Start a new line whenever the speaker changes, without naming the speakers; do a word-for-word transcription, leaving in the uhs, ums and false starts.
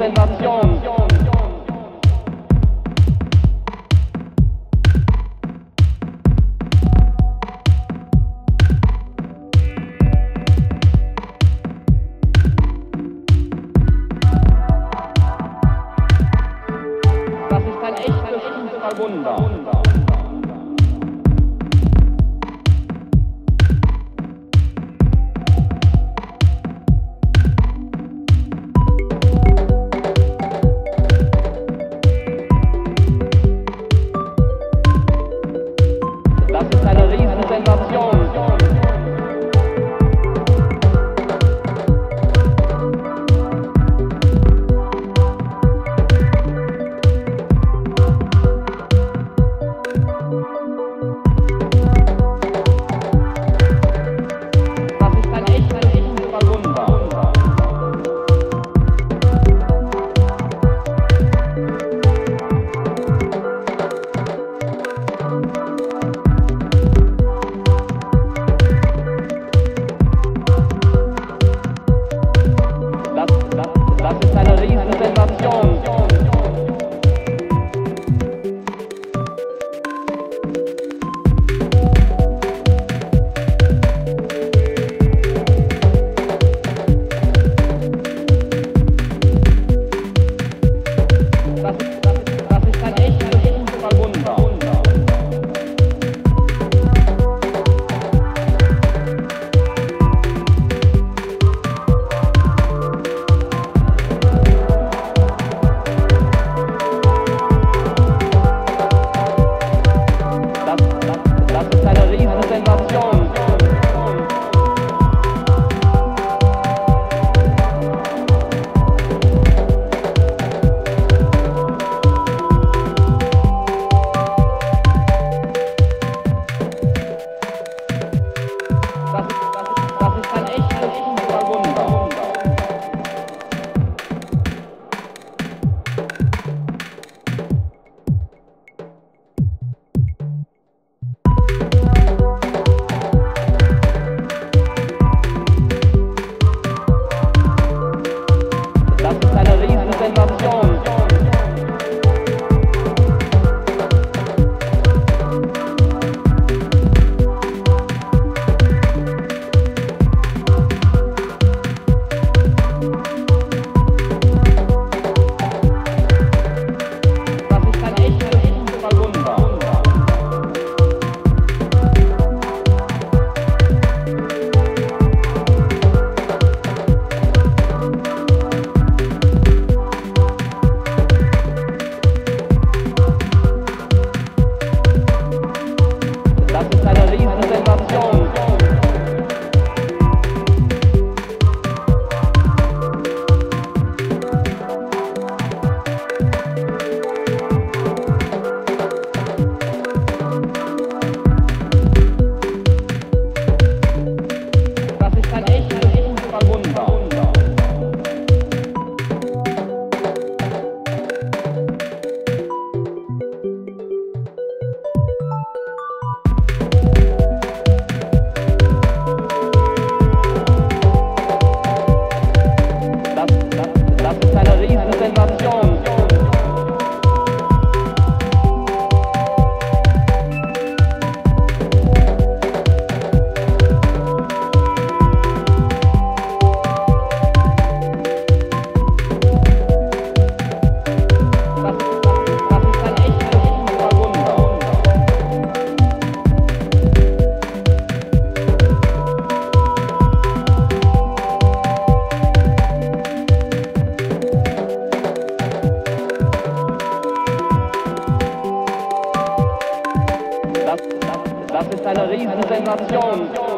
Riesensensation. Das ist ein echtes Fußballwunder. Das ist eine Riesensensation. Das ist eine Riesensensation. Das ist, das ist, das ist ein echtes Fußballwunder. Das ist eine Riesensensation. Das ist, das ist, das ist ein echtes Fußballwunder. Das ist eine Riesensensation. Das ist ein echtes Fußballwunder. Das ist eine Riesensensation. Das ist ein echtes Fußballwunder. Das, das, das ist eine Riesensensation. Das, das, das ist ein echtes Fußballwunder. Das, das, das ist eine Riesensensation.